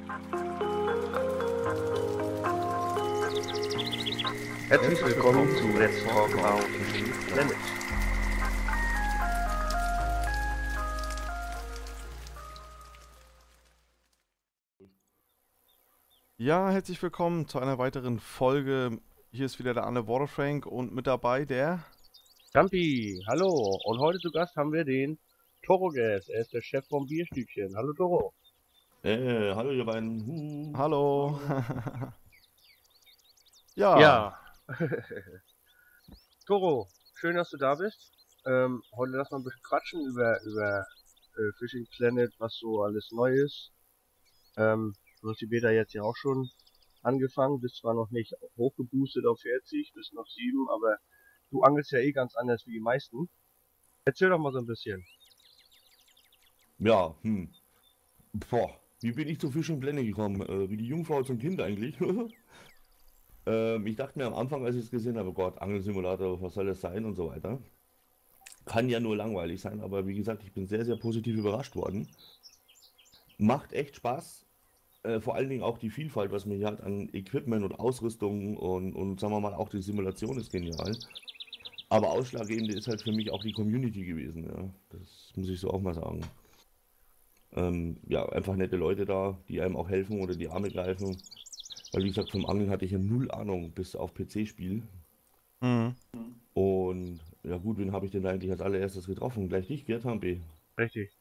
Herzlich willkommen zu Let's Talk About Fishing Planet. Ja, herzlich willkommen zu einer weiteren Folge. Hier ist wieder der Anne Waterfrank und mit dabei der... Campi, hallo. Und heute zu Gast haben wir den Torogas. Er ist der Chef vom Bierstübchen. Hallo Toro. Hallo ihr beiden. Hallo. Ja, Ja. Toro, schön, dass du da bist. Heute lass mal ein bisschen quatschen über Fishing Planet, was so alles neu ist. Du hast die Beta jetzt ja auch schon angefangen, bist zwar noch nicht hochgeboostet auf 40, bist noch 7, aber du angelst ja eh ganz anders wie die meisten. Erzähl doch mal so ein bisschen. Ja, Boah, wie bin ich zu Fishing Planet gekommen? Wie die Jungfrau zum Kind eigentlich. Ich dachte mir am Anfang, als ich es gesehen habe, oh Gott, Angelsimulator, was soll das sein und so weiter. Kann ja nur langweilig sein, aber wie gesagt, ich bin sehr, sehr positiv überrascht worden. Macht echt Spaß. Vor allen Dingen auch die Vielfalt, was man hier hat an Equipment und Ausrüstung und sagen wir mal, auch die Simulation ist genial. Aber ausschlaggebend ist halt für mich auch die Community gewesen, ja. Das muss ich so auch mal sagen. Ja, einfach nette Leute da, die einem auch helfen oder die Arme greifen. Weil wie gesagt, vom Angeln hatte ich ja null Ahnung, bis auf PC-Spiel. Und ja gut, wen habe ich denn da eigentlich als allererstes getroffen? Gleich dich, Gerd Hampe. Richtig.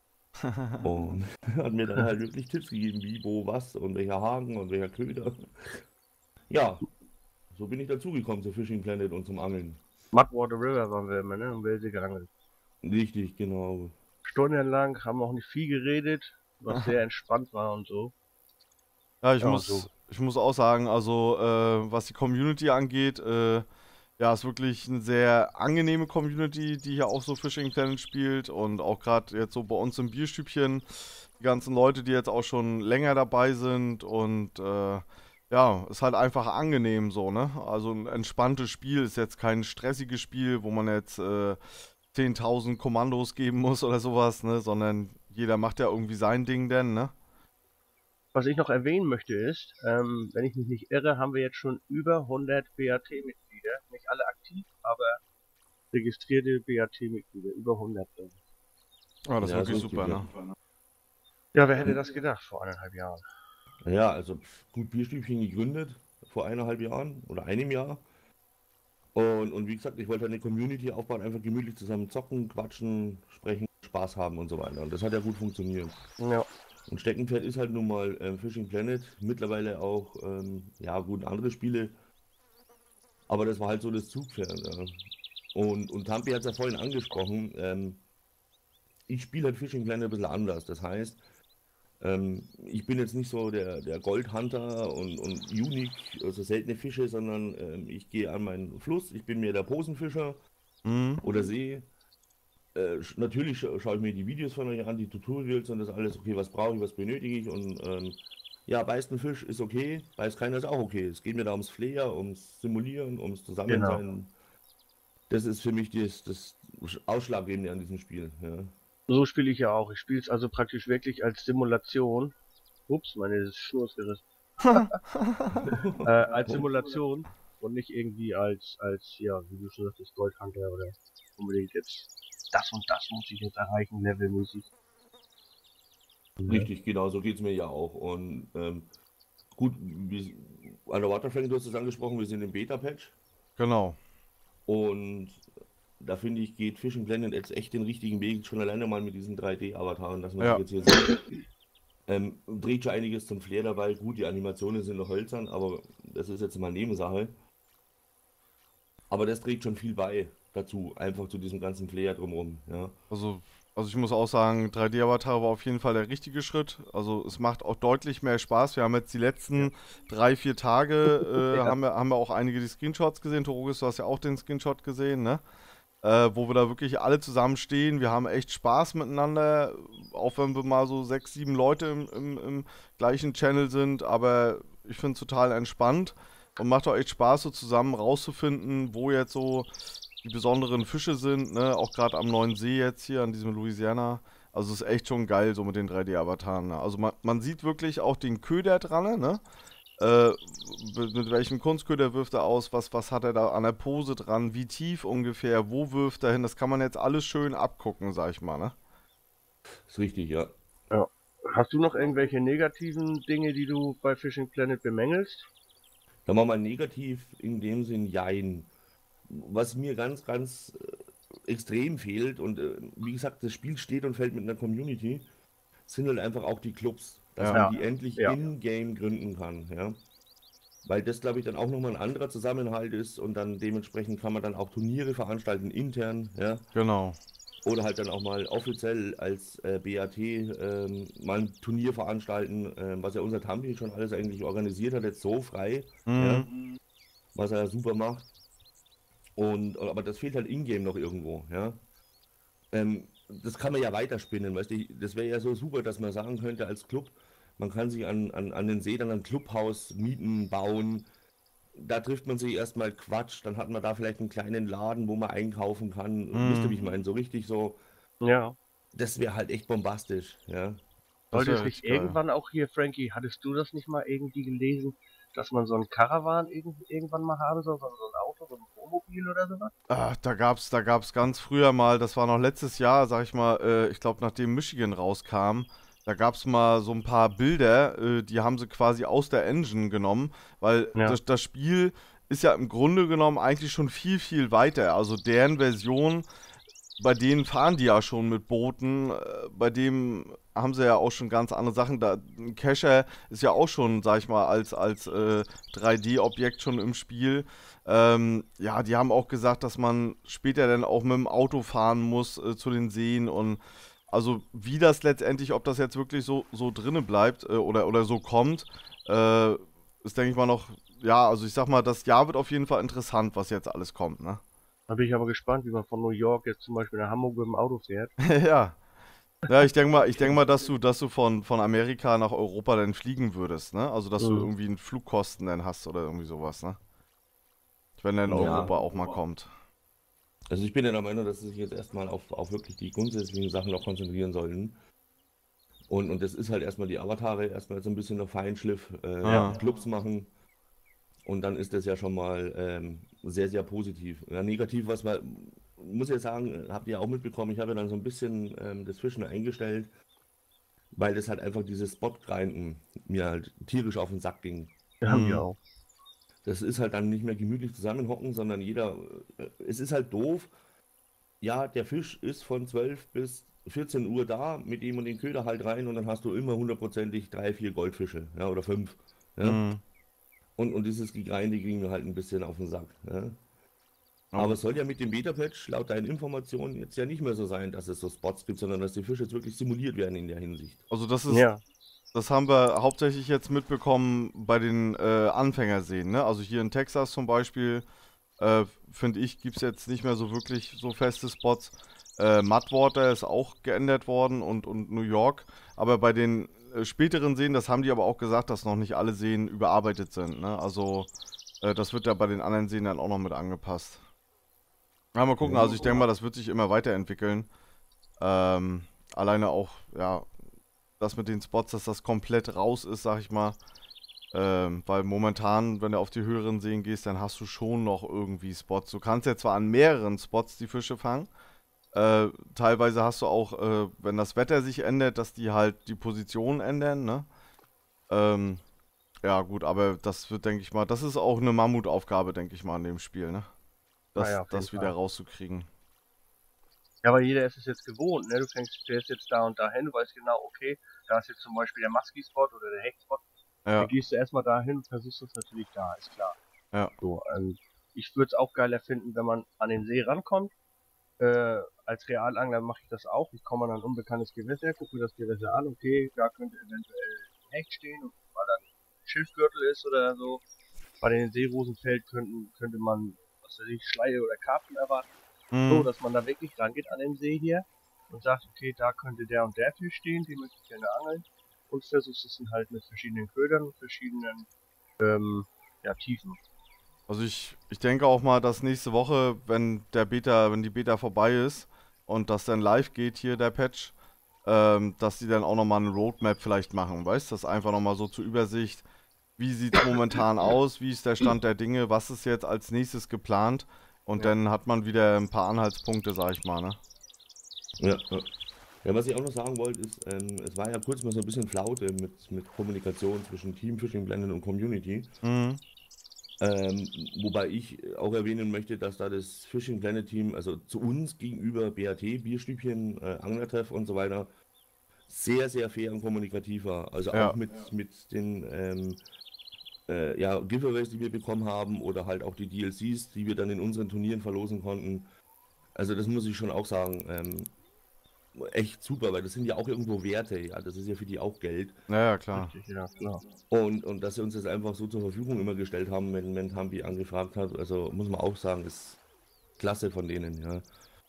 Und hat mir dann halt wirklich Tipps gegeben, wie, wo, was und welcher Haken und welcher Köder. Ja, so bin ich dazugekommen zu Fishing Planet und zum Angeln. Mudwater River waren wir immer, ne? Und Welse geangelt. Richtig, genau. Stundenlang, haben auch nicht viel geredet, was sehr entspannt war und so. ja, ich Ja, muss auch sagen, also was die Community angeht, ja, ist wirklich eine sehr angenehme Community, die hier auch so Fishing Planet spielt und auch gerade jetzt so bei uns im Bierstübchen, die ganzen Leute, die jetzt auch schon länger dabei sind und ja, ist halt einfach angenehm so, ne? Also ein entspanntes Spiel, ist jetzt kein stressiges Spiel, wo man jetzt 10.000 Kommandos geben muss oder sowas, ne? Sondern jeder macht ja irgendwie sein Ding denn, ne? Was ich noch erwähnen möchte ist, wenn ich mich nicht irre, haben wir jetzt schon über 100 BAT-Mitglieder. Nicht alle aktiv, aber registrierte BAT-Mitglieder, über 100. Ja, das ist Ja, wirklich so super, ja. ne? Ja, wer hätte das gedacht vor 1,5 Jahren? Ja, also gut, Bierstübchen gegründet vor 1,5 Jahren oder einem Jahr. Und wie gesagt, ich wollte eine Community aufbauen, einfach gemütlich zusammen zocken, quatschen, sprechen, Spaß haben und so weiter. Und das hat ja gut funktioniert. Ja, Und Steckenpferd ist halt nun mal Fishing Planet, mittlerweile auch, ja gut, andere Spiele. Aber das war halt so das Zugpferd. Ja. Und Tampi hat es ja vorhin angesprochen, ich spiele halt Fishing Planet ein bisschen anders. Das heißt, ich bin jetzt nicht so der Goldhunter und Unique, also seltene Fische, sondern ich gehe an meinen Fluss, ich bin mehr der Posenfischer Mhm. oder See. Natürlich schaue ich mir die Videos von euch an, die Tutorials und das alles, okay, was brauche ich, was benötige ich und ja, beißt ein Fisch ist okay, beißt keiner ist auch okay. Es geht mir da ums Flair, ums Simulieren, ums Zusammensein. Das ist für mich das Ausschlaggebende an diesem Spiel. Ja. so spiele ich ja auch. Ich spiele es also praktisch wirklich als Simulation. Ups, meine Schnur ist gerissen. Als Simulation und nicht irgendwie als, ja, wie du schon sagtest, Goldhunter oder unbedingt jetzt das und das muss ich jetzt erreichen, levelmäßig. Richtig, genau, so geht es mir ja auch. Und gut, an der Waterframe, du hast es angesprochen, wir sind im Beta-Patch Genau. und da finde ich, geht Fishing Planet jetzt echt den richtigen Weg, schon alleine mal mit diesen 3D-Avataren, dass man Ja. sich jetzt hier sieht. Dreht schon einiges zum Flair dabei. Gut, die Animationen sind noch hölzern, aber das ist jetzt mal Nebensache. Aber das trägt schon viel bei dazu, einfach zu diesem ganzen Flair drumherum. Ja. Also ich muss auch sagen, 3D-Avatar war auf jeden Fall der richtige Schritt. Also es macht auch deutlich mehr Spaß. Wir haben jetzt die letzten 3-4 Tage, Ja. haben wir auch einige die Screenshots gesehen. Torogis, du hast ja auch den Screenshot gesehen, ne? Wo wir da wirklich alle zusammen stehen. Wir haben echt Spaß miteinander, auch wenn wir mal so 6, 7 Leute im gleichen Channel sind. Aber ich finde es total entspannt und macht auch echt Spaß, so zusammen rauszufinden, wo jetzt so die besonderen Fische sind, ne? Auch gerade am neuen See jetzt hier, an diesem Louisiana, Also ist echt schon geil so mit den 3D-Avataren. Ne? Also man sieht wirklich auch den Köder dran, ne? Äh, mit welchem Kunstköder wirft er aus, was hat er da an der Pose dran, wie tief ungefähr, wo wirft er hin, das kann man jetzt alles schön abgucken, sag ich mal, ne? Ist richtig, ja. Ja. Hast du noch irgendwelche negativen Dinge, die du bei Fishing Planet bemängelst? Sagen wir mal negativ in dem Sinn, jein. Was mir ganz extrem fehlt und wie gesagt, das Spiel steht und fällt mit einer Community, sind halt einfach auch die Clubs, dass Ja. man die endlich Ja. in-game gründen kann, ja. Weil das, glaube ich, dann auch nochmal ein anderer Zusammenhalt ist und dann dementsprechend kann man dann auch Turniere veranstalten intern, ja. Genau. Oder halt dann auch mal offiziell als BAT mal ein Turnier veranstalten, was ja unser Tampi schon alles eigentlich organisiert hat, jetzt so frei, ja, was er ja super macht. Aber das fehlt halt in-game noch irgendwo, ja. Das kann man ja weiterspinnen, weißt du, das wäre ja so super, dass man sagen könnte als Club, man kann sich an den See dann ein Clubhaus mieten, bauen, da trifft man sich erstmal Quatsch, dann hat man da vielleicht einen kleinen Laden, wo man einkaufen kann, wisst ihr, wie ich meine, so richtig so, Ja. das wäre halt echt bombastisch, ja. Das Sollte wär es nicht richtig geil. irgendwann auch hier, Frankie, hattest du das nicht mal irgendwie gelesen, dass man so ein Caravan irgendwann mal haben soll, so ein Auto, so ein Wohnmobil oder sowas? Ach, da gab's ganz früher mal, das war noch letztes Jahr, sag ich mal, ich glaube, nachdem Michigan rauskam, da gab's mal so ein paar Bilder, die haben sie quasi aus der Engine genommen, weil Ja. das Spiel ist ja im Grunde genommen eigentlich schon viel, viel weiter. Also deren Version, bei denen fahren die ja schon mit Booten, bei dem haben sie ja auch schon ganz andere Sachen. Ein Cacher ist ja auch schon, sag ich mal, als 3D-Objekt schon im Spiel. Ja, die haben auch gesagt, dass man später dann auch mit dem Auto fahren muss zu den Seen und also wie das letztendlich, ob das jetzt wirklich so drinne bleibt oder so kommt, ist, denke ich mal, noch, ja, also ich sag mal, das Jahr wird auf jeden Fall interessant, was jetzt alles kommt, ne? Da bin ich aber gespannt, wie man von New York jetzt zum Beispiel nach Hamburg mit dem Auto fährt. Ja. Ja, ich denke mal, dass du von Amerika nach Europa dann fliegen würdest, ne? Also, dass du irgendwie einen Flugkosten dann hast oder irgendwie sowas, ne? Wenn dann Ja. Europa auch mal kommt. Also ich bin ja der Meinung, dass sie sich jetzt erstmal auf wirklich die grundsätzlichen Sachen noch konzentrieren sollten. Und das ist halt erstmal die Avatare, erstmal so ein bisschen noch Feinschliff, Ja. Clubs machen. Und dann ist das ja schon mal sehr, sehr positiv. Ja, negativ, was man, muss ich jetzt sagen, habt ihr auch mitbekommen, ich habe ja dann so ein bisschen das Fischen eingestellt, weil das halt einfach dieses Spot-Grinden mir halt tierisch auf den Sack ging. Ja, haben Mhm. wir auch. Das ist halt dann nicht mehr gemütlich zusammenhocken, sondern es ist halt doof. Ja, der Fisch ist von 12 bis 14 Uhr da, mit dem und den Köder halt rein und dann hast du immer hundertprozentig 3, 4 Goldfische, ja, oder 5. Ja? Mhm. Und dieses Gegreinde ging mir halt ein bisschen auf den Sack. Ja? Ja. Aber es soll ja mit dem Beta-Patch laut deinen Informationen jetzt ja nicht mehr so sein, dass es so Spots gibt, sondern dass die Fische jetzt wirklich simuliert werden in der Hinsicht. Also, das ist, Ja. das haben wir hauptsächlich jetzt mitbekommen bei den Anfängerseen, ne? Also hier in Texas zum Beispiel, finde ich, gibt es jetzt nicht mehr so wirklich so feste Spots. Mudwater ist auch geändert worden und New York. Aber bei den späteren Seen, das haben die aber auch gesagt, dass noch nicht alle Seen überarbeitet sind, ne? Also das wird ja bei den anderen Seen dann auch noch mit angepasst. Ja, mal gucken, also ich denke mal, das wird sich immer weiterentwickeln. Alleine auch, ja, das mit den Spots, dass das komplett raus ist, sag ich mal. Weil momentan, wenn du auf die höheren Seen gehst, dann hast du schon noch irgendwie Spots. Du kannst ja zwar an mehreren Spots die Fische fangen. Teilweise hast du auch, wenn das Wetter sich ändert, dass die halt die Position ändern, ne? Ja, gut, aber das wird, denke ich mal, das ist auch eine Mammutaufgabe, denke ich mal, in dem Spiel, ne? Das, Ja, auf jeden das wieder Fall. rauszukriegen. Ja, aber jeder ist es jetzt gewohnt, ne? Du fährst jetzt da und dahin, du weißt genau, okay, da ist jetzt zum Beispiel der Musky-Spot oder der Hecht-Spot. Ja, Dann gehst du erstmal dahin und versuchst es natürlich da, ist klar. ja. So, ich würde es auch geiler finden, wenn man an den See rankommt. Als Realangler mache ich das auch. Ich komme an ein unbekanntes Gewässer, gucke mir das Gewässer an, okay, da könnte eventuell ein Hecht stehen, und weil da ein Schilfgürtel ist oder so. Bei den Seerosenfeld könnte man, was weiß ich, Schleie oder Karpfen erwarten. So, Mhm. dass man da wirklich rangeht an den See hier und sagt, okay, da könnte der und der Fisch stehen, den möchte ich gerne angeln. Und versuchst es dann halt mit verschiedenen Ködern und verschiedenen Tiefen. Also ich denke auch mal, dass nächste Woche, wenn die Beta vorbei ist und das dann live geht hier, der Patch, dass die dann auch nochmal eine Roadmap vielleicht machen, weißt du? Das einfach nochmal so zur Übersicht. Wie sieht es momentan aus? Wie ist der Stand der Dinge? Was ist jetzt als nächstes geplant? Und Ja. dann hat man wieder ein paar Anhaltspunkte, sag ich mal, ne? Ja, ja. Ja, was ich auch noch sagen wollte, ist, es war ja kurz mal so ein bisschen Flaute mit Kommunikation zwischen Team Fishing Planet und Community. Mhm. Wobei ich auch erwähnen möchte, dass da das Fishing Planet Team, also zu uns gegenüber BAT, Bierstübchen, Anglertreff und so weiter, sehr, sehr fair und kommunikativ war. Also Ja. auch mit den ja, Giveaways, die wir bekommen haben oder halt auch die DLCs, die wir dann in unseren Turnieren verlosen konnten. Also das muss ich schon auch sagen, echt super, weil das sind ja auch irgendwo Werte, ja, das ist ja für die auch Geld. Ja, klar. Richtig, ja, klar. Und dass sie uns das einfach so zur Verfügung immer gestellt haben, wenn Tampi angefragt hat, also muss man auch sagen, ist klasse von denen, ja.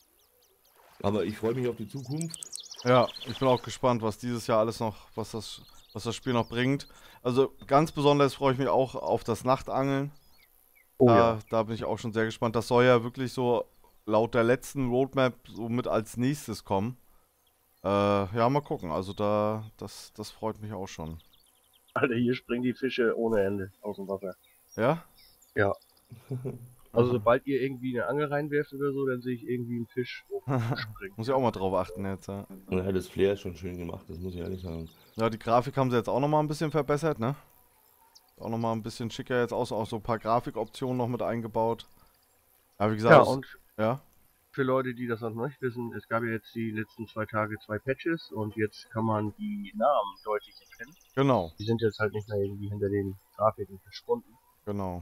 Aber ich freue mich auf die Zukunft. Ja, ich bin auch gespannt, was dieses Jahr alles noch, was das Spiel noch bringt. Also ganz besonders freue ich mich auch auf das Nachtangeln. Oh ja. Da bin ich auch schon sehr gespannt. Das soll ja wirklich so laut der letzten Roadmap so mit als nächstes kommen. Ja, mal gucken. Also das freut mich auch schon. Alter, hier springen die Fische ohne Ende aus dem Wasser. Ja? Ja. Also sobald ihr irgendwie eine Angel reinwerft oder so, dann sehe ich irgendwie einen Fisch springen. Muss ich auch mal drauf achten jetzt, ja. Ja, das Flair ist schon schön gemacht, das muss ich ehrlich sagen. Ja, die Grafik haben sie jetzt auch nochmal ein bisschen verbessert, ne? Auch nochmal ein bisschen schicker jetzt aus, auch so ein paar Grafikoptionen noch mit eingebaut. Aber wie gesagt, Ja, das- und ja, für Leute, die das noch nicht wissen, es gab ja jetzt die letzten 2 Tage 2 Patches und jetzt kann man die Namen deutlich erkennen. genau, Die sind jetzt halt nicht mehr irgendwie hinter den Grafiken verschwunden. genau.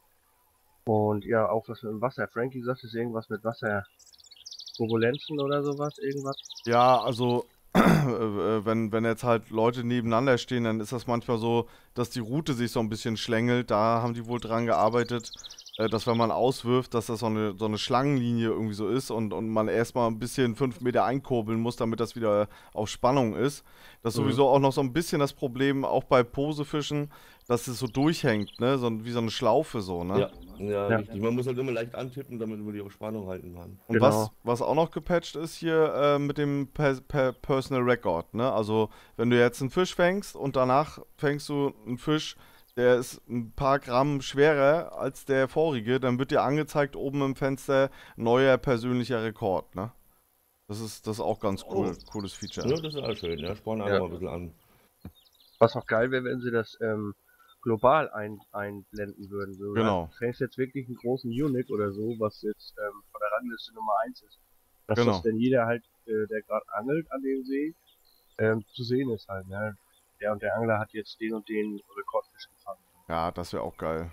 Und ja, auch was mit dem Wasser. Frankie sagt, es ist irgendwas mit Wasserturbulenzen oder sowas, irgendwas. Ja, also wenn jetzt halt Leute nebeneinander stehen, dann ist das manchmal so, dass die Route sich so ein bisschen schlängelt. Da haben die wohl dran gearbeitet, dass wenn man auswirft, dass das so eine Schlangenlinie irgendwie so ist und man erstmal ein bisschen 5 Meter einkurbeln muss, damit das wieder auf Spannung ist. Das ist sowieso auch noch so ein bisschen das Problem, auch bei Posefischen, dass es so durchhängt, ne? So, wie so eine Schlaufe so, ne? Ja, ja, Ja. richtig. Man muss halt immer leicht antippen, damit man die auf Spannung halten kann. Und Genau. was auch noch gepatcht ist hier mit dem Personal Record, ne? Also, wenn du jetzt einen Fisch fängst und danach fängst du einen Fisch, der ist ein paar Gramm schwerer als der vorige, dann wird dir angezeigt oben im Fenster neuer persönlicher Rekord, ne? Das ist auch ganz cool, cooles Feature. Ja, das ist auch schön, ja. Sporn einfach Ja. mal ein bisschen an. Was noch geil wäre, wenn sie das global einblenden würden. So, Genau. Du fängst jetzt wirklich einen großen Unique oder so, was jetzt von der Rangliste Nummer 1 ist. Dass Genau. das denn jeder halt, der gerade angelt an dem See, zu sehen ist halt, ne? Der und der Angler hat jetzt den und den Rekordfisch gefangen. Ja, das wäre auch geil.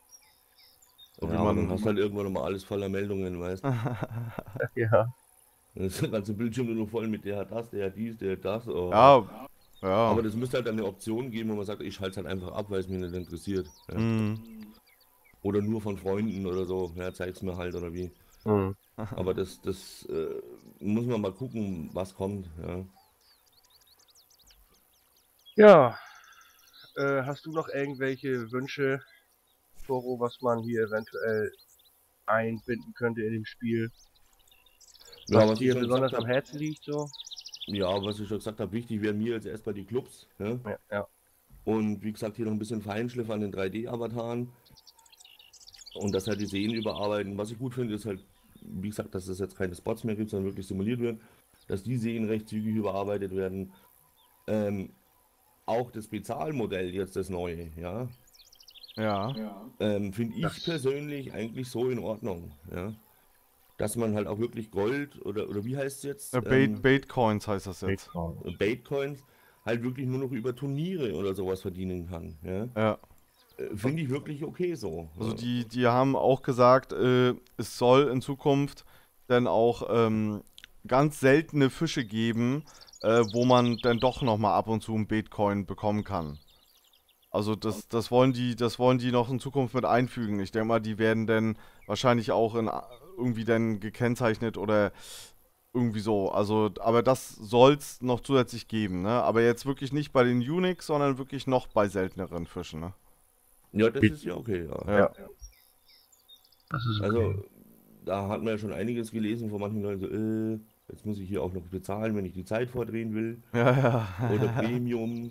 So wie Ja, aber man- dann hast du halt irgendwann nochmal alles voller Meldungen, weißt du. Ja, Dann ist der ganze Bildschirm nur noch voll mit der hat das, der hat dies, der hat das. Oh. Ja, ja. Aber das müsste halt dann eine Option geben, wo man sagt, ich halte es halt einfach ab, weil es mich nicht interessiert. Ja. Mhm. Oder nur von Freunden oder so. Ja, zeig's mir halt oder wie. hm. Aber das muss man mal gucken, was kommt. Ja. Ja, hast du noch irgendwelche Wünsche, Toro, was man hier eventuell einbinden könnte in dem Spiel? Ja, Was was ich dir schon besonders gesagt am hab- Herzen liegt, so? Ja, was ich schon gesagt habe, wichtig wären mir jetzt erstmal die Clubs. Ja? Ja, ja. Und wie gesagt, hier noch ein bisschen Feinschliff an den 3D-Avataren. Und dass halt die Seen überarbeiten. Was ich gut finde, ist halt, wie gesagt, dass es jetzt keine Spots mehr gibt, sondern wirklich simuliert wird. Dass die Seen recht zügig überarbeitet werden. Auch das Bezahlmodell jetzt das neue, ja. Ja. Finde ich Das- persönlich eigentlich so in Ordnung, ja. Dass man halt auch wirklich Gold oder wie heißt es jetzt? Baitcoins heißt das jetzt. Baitcoins halt wirklich nur noch über Turniere oder sowas verdienen kann, ja. Ja. Finde ich wirklich okay so. Also ja. die haben auch gesagt, es soll in Zukunft dann auch ganz seltene Fische geben, wo man dann doch nochmal ab und zu einen Bitcoin bekommen kann. Also das wollen die noch in Zukunft mit einfügen. Ich denke mal, die werden dann wahrscheinlich auch irgendwie dann gekennzeichnet oder irgendwie so. Also, aber das soll es noch zusätzlich geben, ne? Aber jetzt wirklich nicht bei den Uniques, sondern wirklich noch bei selteneren Fischen, ne? Ja, das ist ja okay, ja. Ja. Das ist okay. Also, da hat man ja schon einiges gelesen von manchen Leuten, so, jetzt muss ich hier auch noch bezahlen, wenn ich die Zeit vordrehen will. Ja, Oder ja. Premium.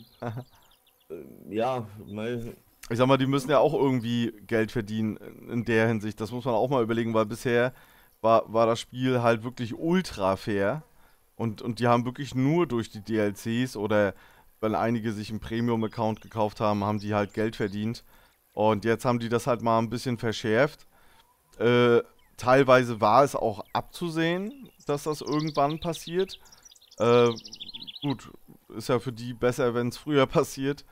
Ja, mal, Ich sag mal, die müssen ja auch irgendwie Geld verdienen in der Hinsicht. Das muss man auch mal überlegen, weil bisher war das Spiel halt wirklich ultra fair. Und die haben wirklich nur durch die DLCs oder weil einige sich einen Premium-Account gekauft haben, haben die halt Geld verdient. Und jetzt haben die das halt mal ein bisschen verschärft. Äh, Teilweise war es auch abzusehen, dass das irgendwann passiert. Äh, gut, ist ja für die besser, wenn es früher passiert.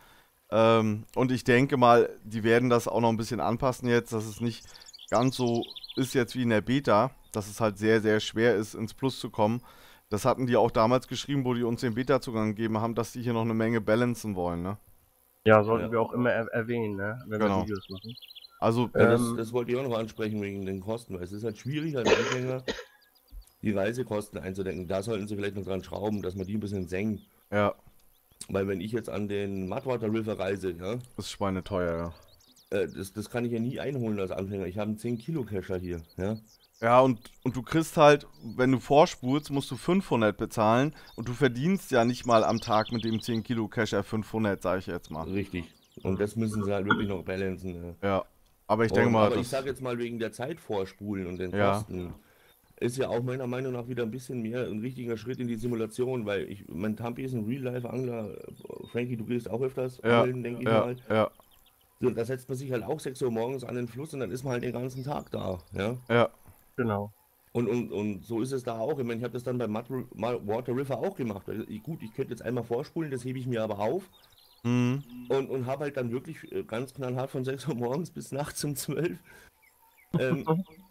Und ich denke mal, die werden das auch noch ein bisschen anpassen jetzt, dass es nicht ganz so ist jetzt wie in der Beta, dass es halt sehr, sehr schwer ist, ins Plus zu kommen. Das hatten die auch damals geschrieben, wo die uns den Beta-Zugang gegeben haben, dass die hier noch eine Menge balancen wollen, ne? Ja, sollten Ja. wir auch immer erwähnen, ne? Wenn wir Genau. Videos machen. Also, ja, Ähm, das wollte ich auch noch ansprechen wegen den Kosten, weil es ist halt schwierig als Anfänger, die Reisekosten einzudenken. Da sollten sie vielleicht noch dran schrauben, dass man die ein bisschen senkt. ja, Weil wenn ich jetzt an den Mudwater River reise, ja, ist schweineteuer, ja. das kann ich ja nie einholen als Anfänger. Ich habe einen 10 Kilo Kescher hier, ja. Ja, und du kriegst halt, wenn du vorspulst, musst du 500 bezahlen und du verdienst ja nicht mal am Tag mit dem 10 Kilo Cacher 500, sag ich jetzt mal. Richtig. Und das müssen sie halt wirklich noch balancen. Ja. Ja, aber ich denke mal, Aber ich das, sage jetzt mal wegen der Zeit vorspulen und den ja, Kosten, ist ja auch meiner Meinung nach wieder ein bisschen mehr ein richtiger Schritt in die Simulation, weil mein Tampi ist ein Real-Life-Angler. Frankie, du gehst auch öfters ja, angeln, denke ich ja, mal. ja, So, da setzt man sich halt auch 6 Uhr morgens an den Fluss und dann ist man halt den ganzen Tag da. Ja. ja, genau. Und so ist es da auch. Ich meine, ich habe das dann beim Mudwater River auch gemacht. Also, gut, ich könnte jetzt einmal vorspulen, das hebe ich mir aber auf mhm, und habe halt dann wirklich ganz knallhart von 6 Uhr morgens bis nachts um 12 ähm,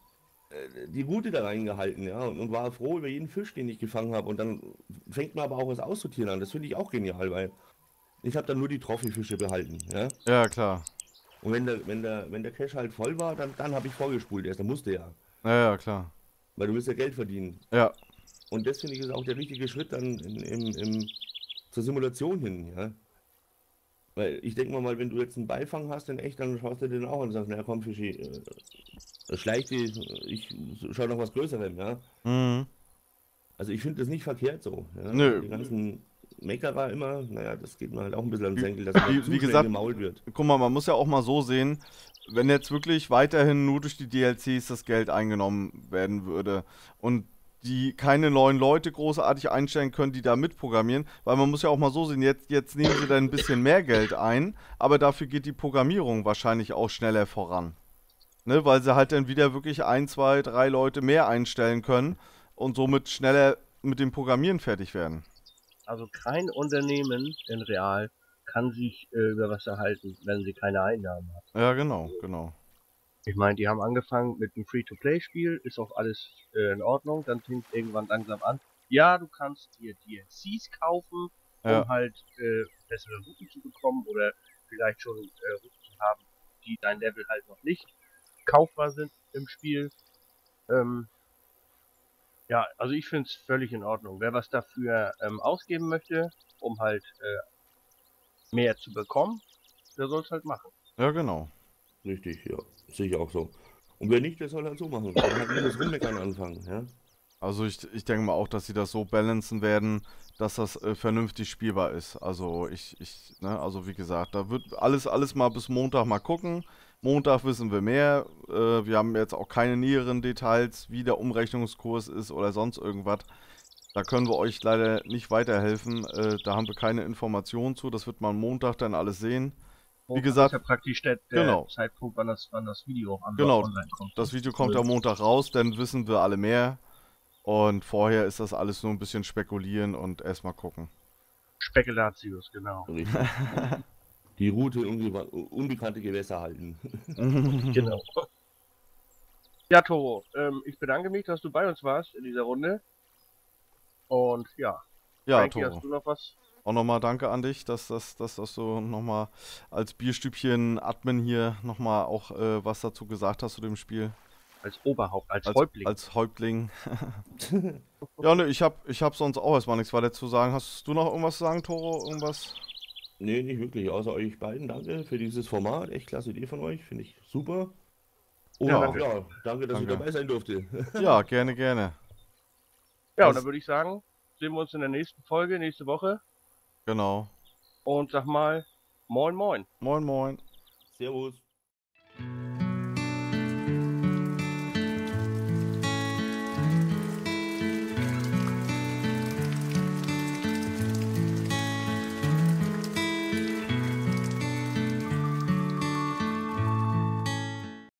die Route da reingehalten, ja, und war froh über jeden Fisch, den ich gefangen habe. Und dann fängt man aber auch das Aussortieren an. Das finde ich auch genial, weil ich habe dann nur die Trophyfische behalten, ja. ja, klar, Und wenn der Cache halt voll war, dann habe ich vorgespult erst. Dann musste ja. ja, ja, klar, Weil du willst ja Geld verdienen. ja, Und das finde ich ist auch der richtige Schritt dann zur Simulation hin, ja. Weil ich denke mal, wenn du jetzt einen Beifang hast in echt, dann schaust du den auch an und sagst, na komm, Fischi, schleich die, ich schau noch was Größerem, ja. mhm, Also ich finde das nicht verkehrt so. Ja? nö, Die ganzen Meckerer immer, naja, das geht mir halt auch ein bisschen an den wie, Senkel, dass man wie zu schnell gesagt, gemault wird. guck mal, man muss ja auch mal so sehen, wenn jetzt wirklich weiterhin nur durch die DLCs das Geld eingenommen werden würde und die keine neuen Leute großartig einstellen können, die da mitprogrammieren, weil man muss ja auch mal so sehen, jetzt nehmen sie dann ein bisschen mehr Geld ein, aber dafür geht die Programmierung wahrscheinlich auch schneller voran. Ne, weil sie halt dann wieder wirklich ein, zwei, drei Leute mehr einstellen können und somit schneller mit dem Programmieren fertig werden. Also kein Unternehmen in Real kann sich über Wasser halten, wenn sie keine Einnahmen hat. Ja, genau, genau. Ich meine, die haben angefangen mit einem Free-to-Play-Spiel, ist auch alles in Ordnung, dann fängt irgendwann langsam an. Ja, du kannst dir DLCs kaufen, Ja, um halt bessere Routen zu bekommen oder vielleicht schon Routen zu haben, die dein Level halt noch nicht kaufbar sind im Spiel. Ähm, ja, also ich finde es völlig in Ordnung. Wer was dafür ausgeben möchte, um halt mehr zu bekommen, der soll es halt machen. ja, genau. Richtig, ja, sehe ich auch so. Und wer nicht, der soll halt so machen. Der hat nicht das Rummeckern anfangen, ja. Also ich denke mal auch, dass sie das so balancen werden, dass das vernünftig spielbar ist. Also ne, also wie gesagt, da wird alles mal bis Montag mal gucken. Montag wissen wir mehr. Wir haben jetzt auch keine näheren Details, wie der Umrechnungskurs ist oder sonst irgendwas. Da können wir euch leider nicht weiterhelfen. Da haben wir keine Informationen zu. Das wird man Montag dann alles sehen. Wie gesagt, ist ja praktisch der genau. Zeitpunkt, wann das Video auch Genau, online kommt. das Video kommt am Montag raus, dann wissen wir alle mehr. Und vorher ist das alles nur ein bisschen spekulieren und erstmal gucken. Spekulatius, genau. Richtig. Die Route in unbekannte Gewässer halten. Genau. Ja, Toro, ich bedanke mich, dass du bei uns warst in dieser Runde. Und ja, Ja, Frankie, Toro. hast du noch was? Auch nochmal danke an dich, dass du nochmal als Bierstübchen-Admin hier nochmal auch was dazu gesagt hast zu dem Spiel. Als Oberhaupt, als Häuptling. Als Häuptling. Ja, ne, ich hab sonst auch erstmal nichts weiter zu sagen. Hast du noch irgendwas zu sagen, Toro? Irgendwas? Nee, nicht wirklich, außer euch beiden. Danke für dieses Format. Echt klasse Idee von euch. Finde ich super. Und Ja, ja, danke, dass ich danke. dabei sein durfte. Ja, gerne, gerne. Ja, und dann würde ich sagen, sehen wir uns in der nächsten Folge, nächste Woche. Genau. Und sag mal, moin moin. Moin, moin. Servus.